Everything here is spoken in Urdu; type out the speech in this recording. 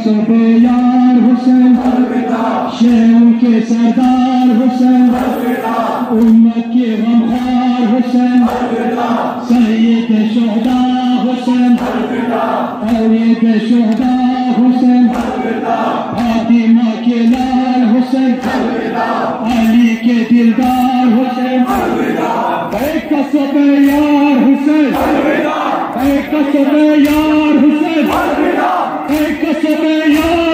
صبح یار حسین شہروں کے سردار حسین امت کے غمخوار حسین سید شہداء حسین سید شہداء حسین فاطمہ کے لال حسین علی کے دلدار حسین ایک صبح یار حسین ایک صبح یار حسین ایک صبح یار